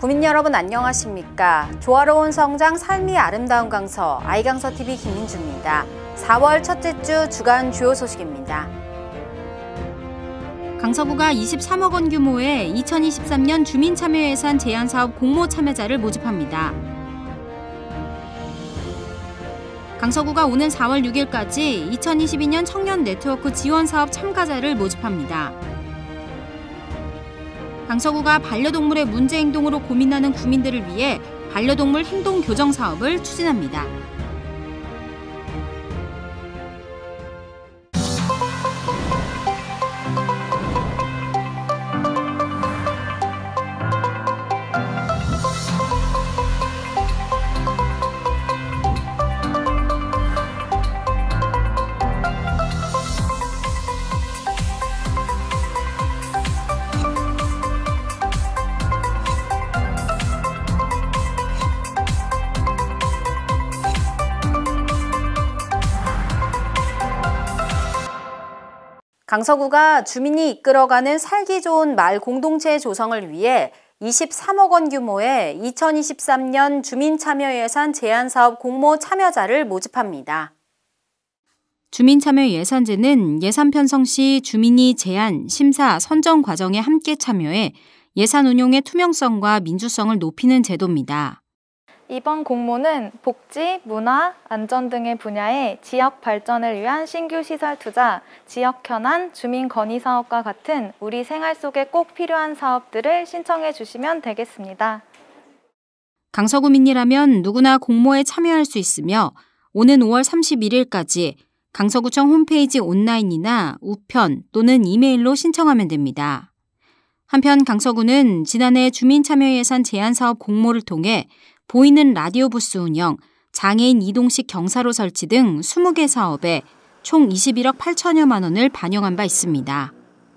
구민 여러분 안녕하십니까? 조화로운 성장 삶이 아름다운 강서 아이강서TV 김민주입니다. 4월 첫째 주 주간 주요 소식입니다. 강서구가 23억 원 규모의 2023년 주민참여예산 제안사업 공모 참여자를 모집합니다. 강서구가 오는 4월 6일까지 2022년 청년 네트워크 지원사업 참가자를 모집합니다. 강서구가 반려동물의 문제 행동으로 고민하는 구민들을 위해 반려동물 행동 교정 사업을 추진합니다. 강서구가 주민이 이끌어가는 살기 좋은 마을 공동체 조성을 위해 23억 원 규모의 2023년 주민참여예산 제안사업 공모 참여자를 모집합니다. 주민참여예산제는 예산 편성 시 주민이 제안, 심사, 선정 과정에 함께 참여해 예산 운용의 투명성과 민주성을 높이는 제도입니다. 이번 공모는 복지, 문화, 안전 등의 분야의 지역 발전을 위한 신규 시설 투자, 지역 현안, 주민 건의 사업과 같은 우리 생활 속에 꼭 필요한 사업들을 신청해 주시면 되겠습니다. 강서구민이라면 누구나 공모에 참여할 수 있으며 오는 5월 31일까지 강서구청 홈페이지 온라인이나 우편 또는 이메일로 신청하면 됩니다. 한편 강서구는 지난해 주민참여예산 제안사업 공모를 통해 보이는 라디오 부스 운영, 장애인 이동식 경사로 설치 등 20개 사업에 총 21억 8천여만 원을 반영한 바 있습니다.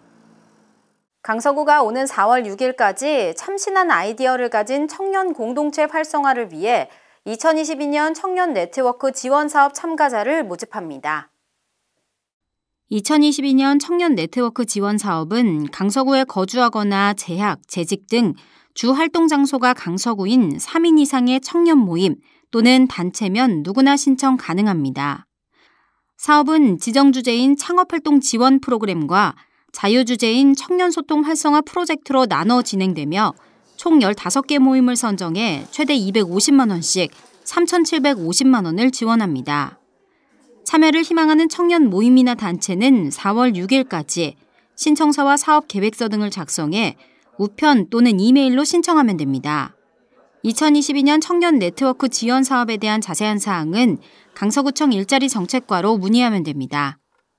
강서구가 오는 4월 6일까지 참신한 아이디어를 가진 청년 공동체 활성화를 위해 2022년 청년 네트워크 지원사업 참가자를 모집합니다. 2022년 청년 네트워크 지원사업은 강서구에 거주하거나 재학, 재직 등 주 활동 장소가 강서구인 3인 이상의 청년 모임 또는 단체면 누구나 신청 가능합니다. 사업은 지정 주제인 창업활동 지원 프로그램과 자유 주제인 청년 소통 활성화 프로젝트로 나눠 진행되며 총 15개 모임을 선정해 최대 250만 원씩 3,750만 원을 지원합니다. 참여를 희망하는 청년 모임이나 단체는 4월 6일까지 신청서와 사업 계획서 등을 작성해 우편 또는 이메일로 신청하면 됩니다. 2022년 청년 네트워크 지원 사업에 대한 자세한 사항은 강서구청 일자리 정책과로 문의하면 됩니다.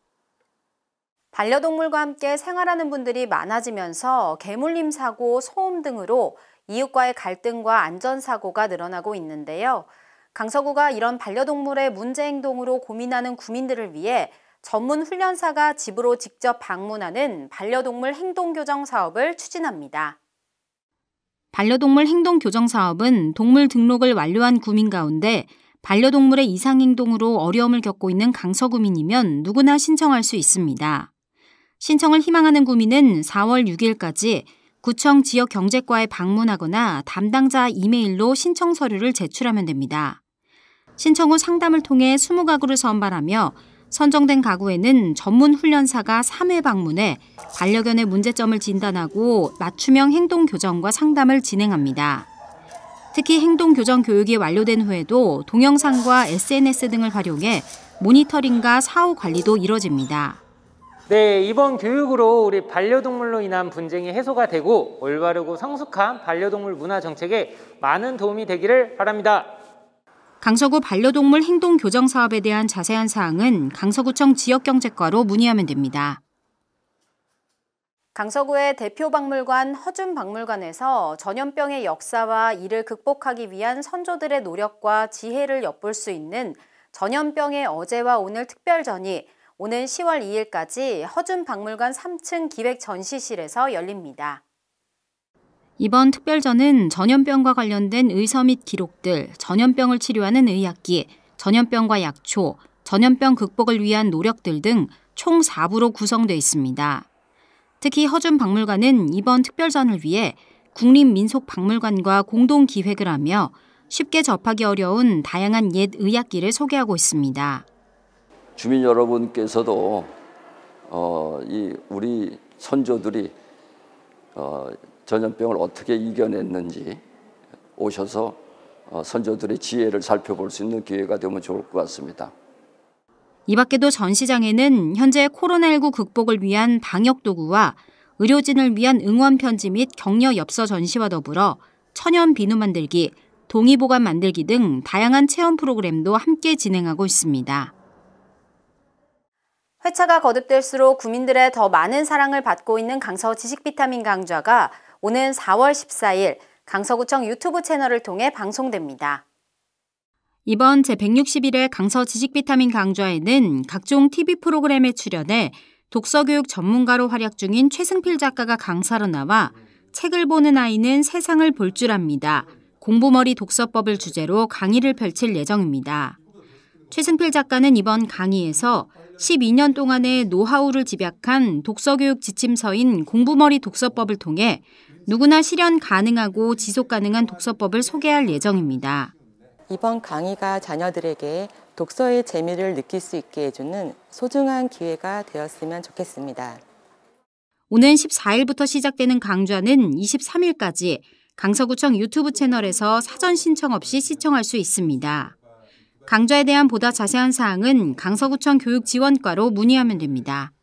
반려동물과 함께 생활하는 분들이 많아지면서 개물림 사고, 소음 등으로 이웃과의 갈등과 안전사고가 늘어나고 있는데요. 강서구가 이런 반려동물의 문제 행동으로 고민하는 구민들을 위해 전문 훈련사가 집으로 직접 방문하는 반려동물 행동교정 사업을 추진합니다. 반려동물 행동교정 사업은 동물 등록을 완료한 구민 가운데 반려동물의 이상행동으로 어려움을 겪고 있는 강서구민이면 누구나 신청할 수 있습니다. 신청을 희망하는 구민은 4월 6일까지 구청 지역경제과에 방문하거나 담당자 이메일로 신청 서류를 제출하면 됩니다. 신청 후 상담을 통해 20가구를 선발하며 선정된 가구에는 전문 훈련사가 3회 방문해 반려견의 문제점을 진단하고 맞춤형 행동 교정과 상담을 진행합니다. 특히 행동 교정 교육이 완료된 후에도 동영상과 SNS 등을 활용해 모니터링과 사후 관리도 이뤄집니다. 네, 이번 교육으로 우리 반려동물로 인한 분쟁이 해소가 되고 올바르고 성숙한 반려동물 문화 정책에 많은 도움이 되기를 바랍니다. 강서구 반려동물 행동 교정 사업에 대한 자세한 사항은 강서구청 지역경제과로 문의하면 됩니다. 강서구의 대표 박물관 허준박물관에서 전염병의 역사와 이를 극복하기 위한 선조들의 노력과 지혜를 엿볼 수 있는 전염병의 어제와 오늘 특별전이 오는 10월 2일까지 허준박물관 3층 기획전시실에서 열립니다. 이번 특별전은 전염병과 관련된 의서 및 기록들, 전염병을 치료하는 의학기, 전염병과 약초, 전염병 극복을 위한 노력들 등 총 4부로 구성되어 있습니다. 특히 허준박물관은 이번 특별전을 위해 국립민속박물관과 공동 기획을 하며 쉽게 접하기 어려운 다양한 옛 의악기를 소개하고 있습니다. 주민 여러분께서도 우리 선조들이 전염병을 어떻게 이겨냈는지 오셔서 선조들의 지혜를 살펴볼 수 있는 기회가 되면 좋을 것 같습니다. 이 밖에도 전시장에는 현재 코로나19 극복을 위한 방역 도구와 의료진을 위한 응원 편지 및 격려 엽서 전시와 더불어 천연 비누 만들기, 동의보감 만들기 등 다양한 체험 프로그램도 함께 진행하고 있습니다. 회차가 거듭될수록 국민들의 더 많은 사랑을 받고 있는 강서 지식비타민 강좌가 오는 4월 14일 강서구청 유튜브 채널을 통해 방송됩니다. 이번 제161회 강서 지식비타민 강좌에는 각종 TV 프로그램에 출연해 독서교육 전문가로 활약 중인 최승필 작가가 강사로 나와 책을 보는 아이는 세상을 볼 줄 압니다. 공부머리 독서법을 주제로 강의를 펼칠 예정입니다. 최승필 작가는 이번 강의에서 12년 동안의 노하우를 집약한 독서교육 지침서인 공부머리 독서법을 통해 누구나 실현 가능하고 지속 가능한 독서법을 소개할 예정입니다. 이번 강의가 자녀들에게 독서의 재미를 느낄 수 있게 해주는 소중한 기회가 되었으면 좋겠습니다. 오는 14일부터 시작되는 강좌는 23일까지 강서구청 유튜브 채널에서 사전 신청 없이 시청할 수 있습니다. 강좌에 대한 보다 자세한 사항은 강서구청 교육지원과로 문의하면 됩니다.